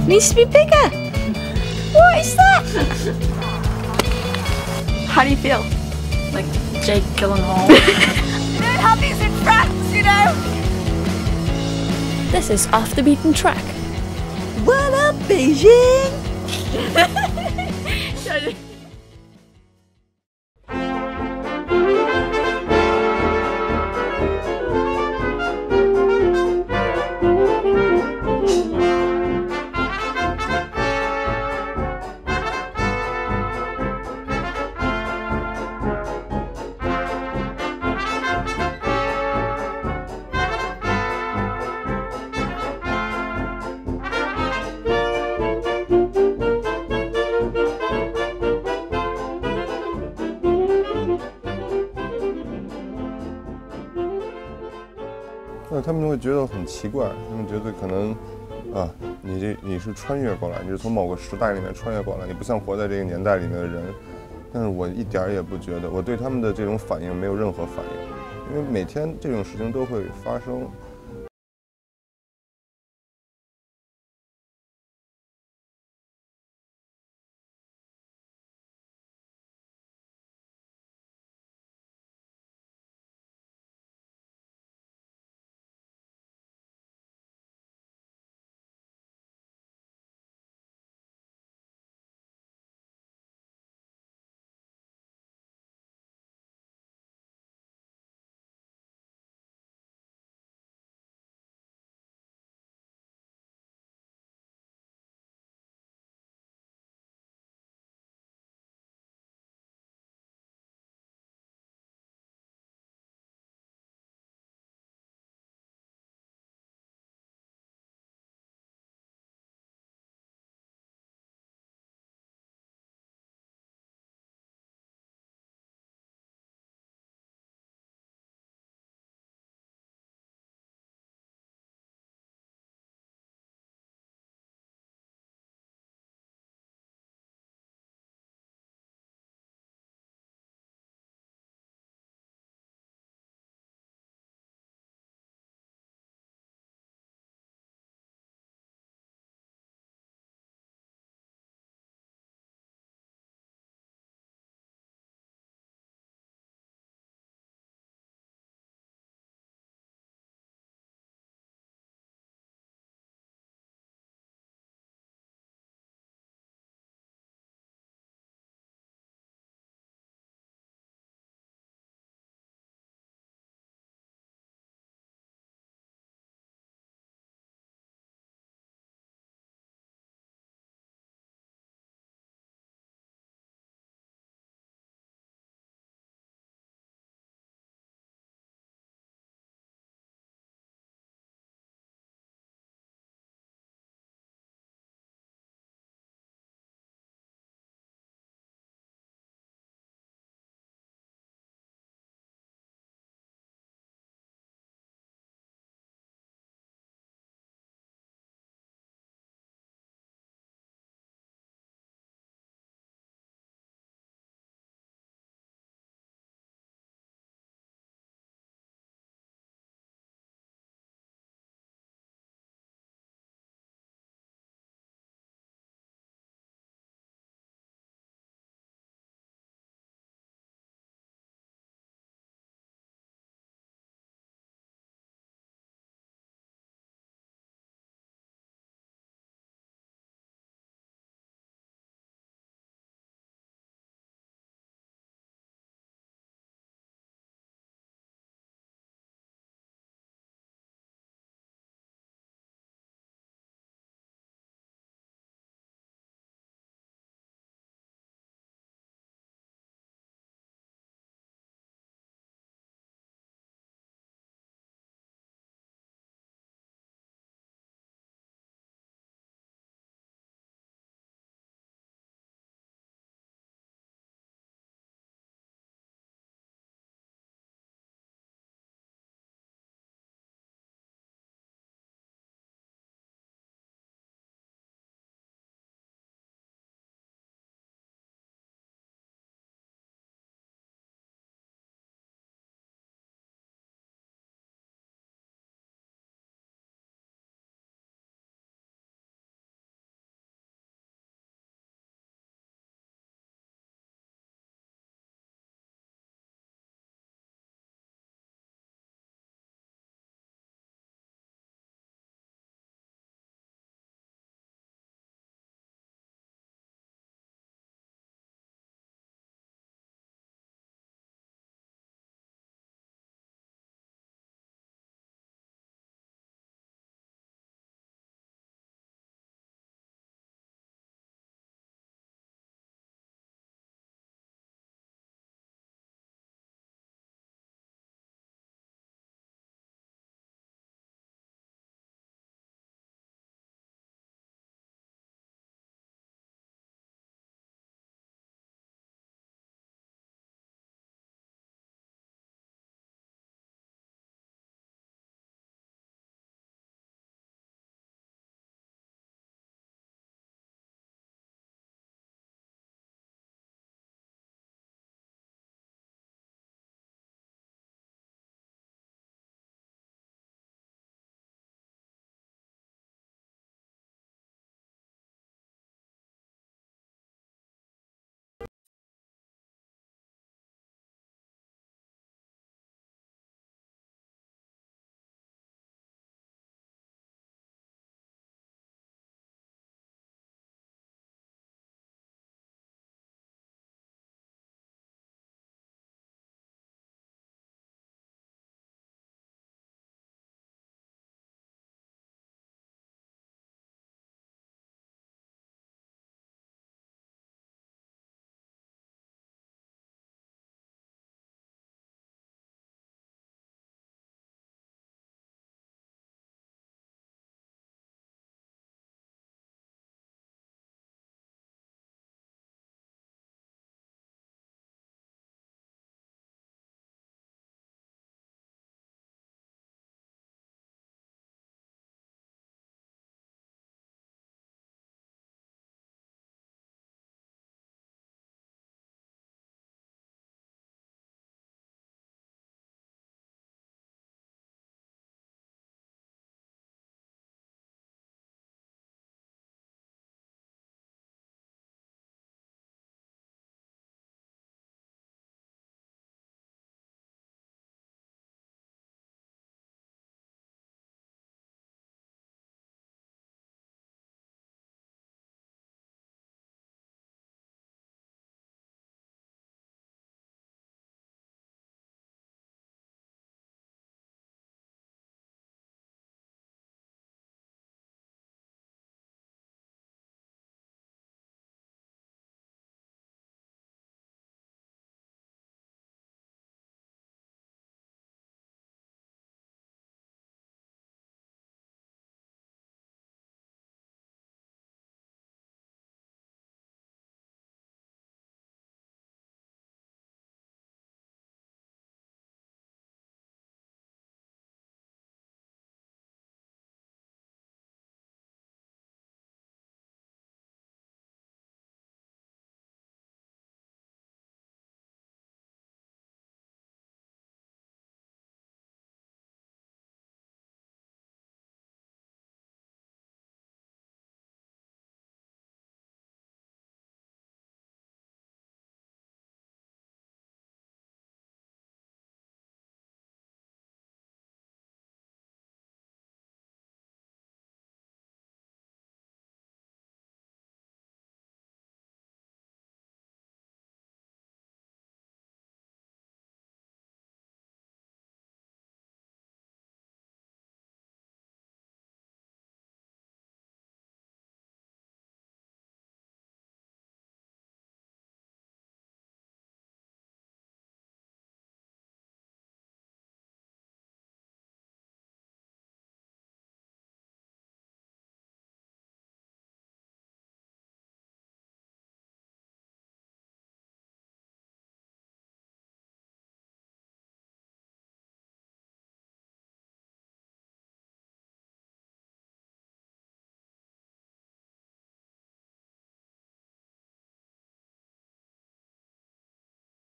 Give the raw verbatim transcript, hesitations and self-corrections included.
Needs to be bigger. What is that? How do you feel? Like Jake Gyllenhaal. They don't have these in France, you know. This is Off the Beaten Track. What up, Beijing? 那他们会觉得很奇怪，他们觉得可能，啊，你这你是穿越过来，你是从某个时代里面穿越过来，你不像活在这个年代里面的人。但是我一点儿也不觉得，我对他们的这种反应没有任何反应，因为每天这种事情都会发生。